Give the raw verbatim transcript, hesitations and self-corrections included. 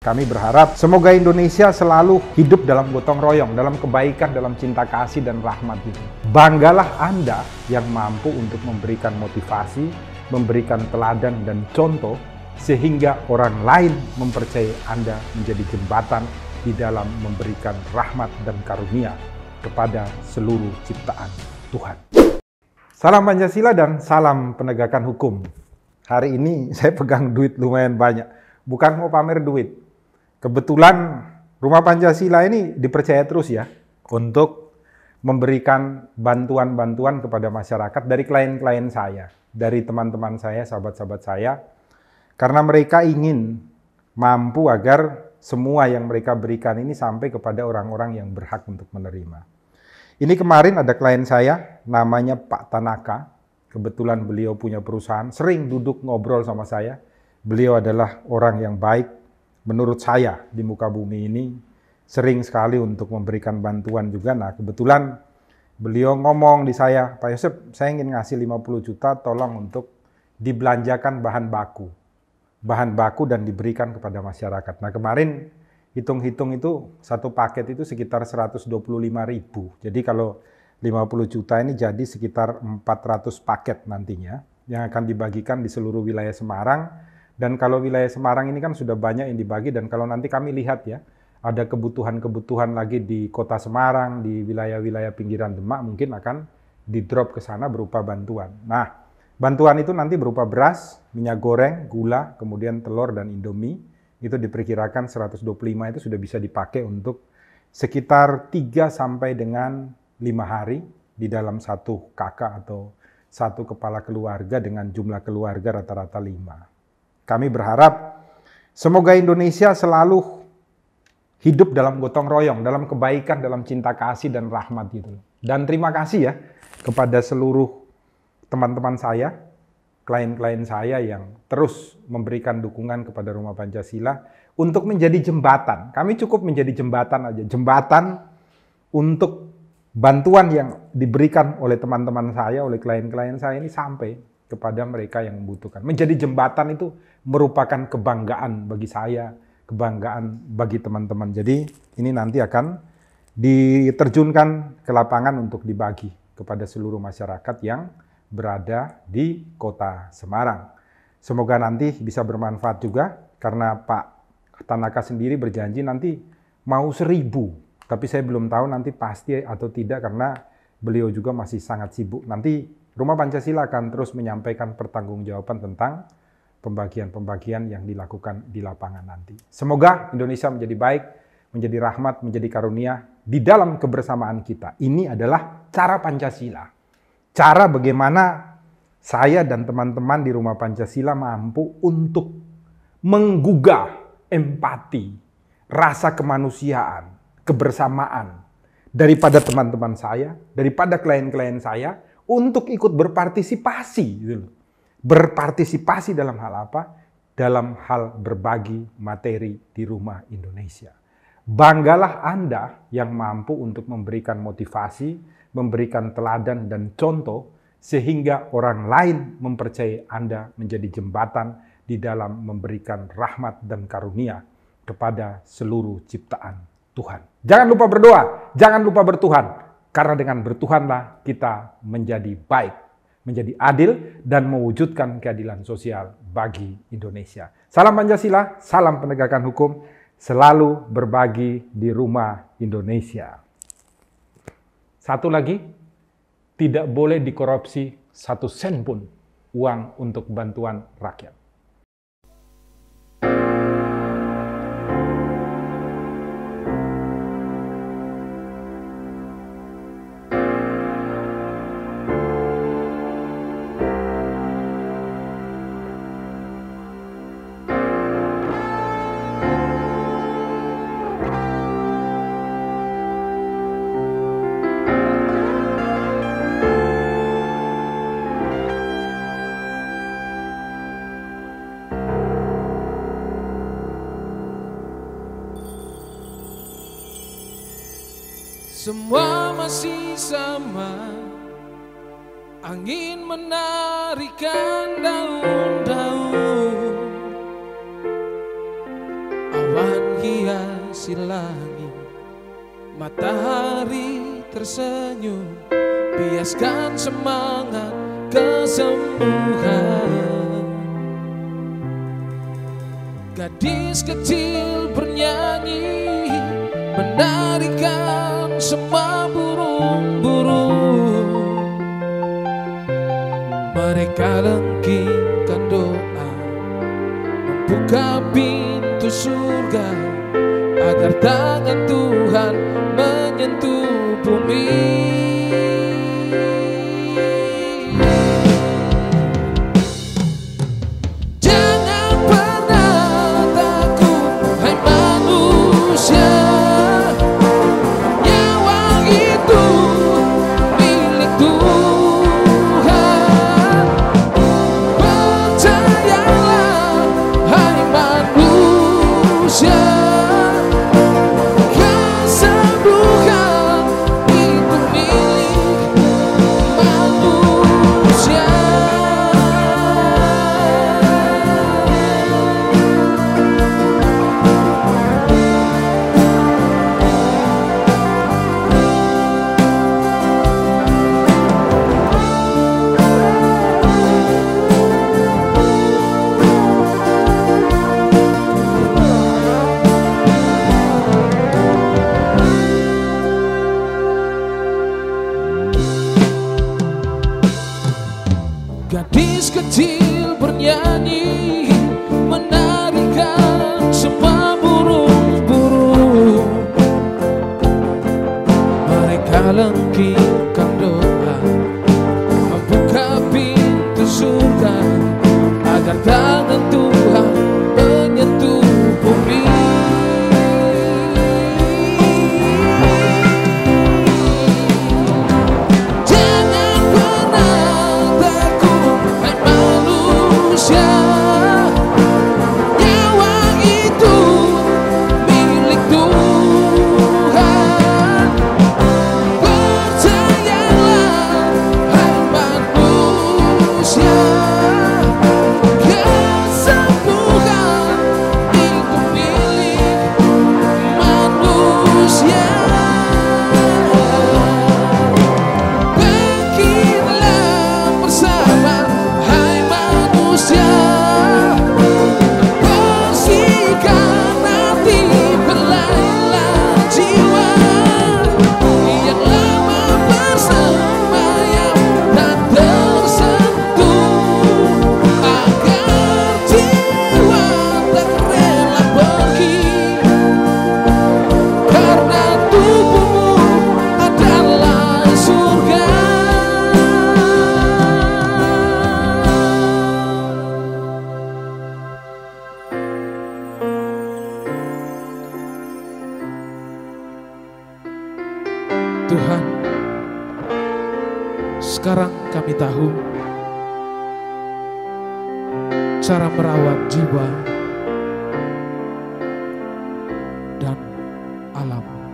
Kami berharap semoga Indonesia selalu hidup dalam gotong royong, dalam kebaikan, dalam cinta kasih dan rahmat itu. Banggalah Anda yang mampu untuk memberikan motivasi, memberikan teladan dan contoh, sehingga orang lain mempercayai Anda menjadi jembatan di dalam memberikan rahmat dan karunia kepada seluruh ciptaan Tuhan. Salam Pancasila dan salam penegakan hukum. Hari ini saya pegang duit lumayan banyak, bukan mau pamer duit. Kebetulan Rumah Pancasila ini dipercaya terus ya untuk memberikan bantuan-bantuan kepada masyarakat dari klien-klien saya, dari teman-teman saya, sahabat-sahabat saya, karena mereka ingin mampu agar semua yang mereka berikan ini sampai kepada orang-orang yang berhak untuk menerima. Ini kemarin ada klien saya, namanya Pak Tanaka. Kebetulan beliau punya perusahaan, sering duduk ngobrol sama saya. Beliau adalah orang yang baik, menurut saya di muka bumi ini, sering sekali untuk memberikan bantuan juga. Nah kebetulan beliau ngomong di saya, Pak Yosep, saya ingin ngasih lima puluh juta, tolong untuk dibelanjakan bahan baku. Bahan baku dan diberikan kepada masyarakat. Nah kemarin hitung-hitung itu satu paket itu sekitar seratus dua puluh lima ribu. Jadi kalau lima puluh juta ini jadi sekitar empat ratus paket nantinya yang akan dibagikan di seluruh wilayah Semarang. Dan kalau wilayah Semarang ini kan sudah banyak yang dibagi, dan kalau nanti kami lihat ya, ada kebutuhan-kebutuhan lagi di kota Semarang, di wilayah-wilayah pinggiran Demak, mungkin akan di-drop ke sana berupa bantuan. Nah, bantuan itu nanti berupa beras, minyak goreng, gula, kemudian telur dan Indomie. Itu diperkirakan seratus dua puluh lima itu sudah bisa dipakai untuk sekitar tiga sampai dengan lima hari di dalam satu kakak atau satu kepala keluarga dengan jumlah keluarga rata-rata lima. Kami berharap semoga Indonesia selalu hidup dalam gotong royong, dalam kebaikan, dalam cinta kasih dan rahmat gitu. Dan terima kasih ya kepada seluruh teman-teman saya, klien-klien saya yang terus memberikan dukungan kepada Rumah Pancasila untuk menjadi jembatan. Kami cukup menjadi jembatan aja, jembatan untuk bantuan yang diberikan oleh teman-teman saya, oleh klien-klien saya ini sampai kepada mereka yang membutuhkan. Menjadi jembatan itu merupakan kebanggaan bagi saya, kebanggaan bagi teman-teman. Jadi ini nanti akan diterjunkan ke lapangan untuk dibagi kepada seluruh masyarakat yang berada di kota Semarang. Semoga nanti bisa bermanfaat juga, karena Pak Tanaka sendiri berjanji nanti mau seribu. Tapi saya belum tahu nanti pasti atau tidak, karena beliau juga masih sangat sibuk. Nanti Rumah Pancasila akan terus menyampaikan pertanggungjawaban tentang pembagian-pembagian yang dilakukan di lapangan nanti. Semoga Indonesia menjadi baik, menjadi rahmat, menjadi karunia di dalam kebersamaan kita. Ini adalah cara Pancasila. Cara bagaimana saya dan teman-teman di Rumah Pancasila mampu untuk menggugah empati, rasa kemanusiaan, kebersamaan daripada teman-teman saya, daripada klien-klien saya, untuk ikut berpartisipasi, gitu. Berpartisipasi dalam hal apa? Dalam hal berbagi materi di Rumah Indonesia. Banggalah Anda yang mampu untuk memberikan motivasi, memberikan teladan dan contoh, sehingga orang lain mempercayai Anda menjadi jembatan di dalam memberikan rahmat dan karunia kepada seluruh ciptaan Tuhan. Jangan lupa berdoa, jangan lupa bertuhan. Karena dengan bertuhanlah kita menjadi baik, menjadi adil, dan mewujudkan keadilan sosial bagi Indonesia. Salam Pancasila, salam penegakan hukum, selalu berbagi di Rumah Indonesia. Satu lagi, tidak boleh dikorupsi satu sen pun uang untuk bantuan rakyat. Semua masih sama, angin menarikan daun-daun, awan menghiasi langit, matahari tersenyum, biaskan semangat kesembuhan. Gadis kecil bernyanyi, menarikan semua burung-burung. Mereka lengkingkan doa, membuka pintu surga, agar tangan Tuhan menyentuh bumi. Gadis kecil bernyanyi, menarikan semua burung-burung. Mereka lengkingkan doa, membuka pintu surga, agar tangan Tuhan menyentuh bumi. Tuhan, sekarang kami tahu cara merawat jiwa dan alam.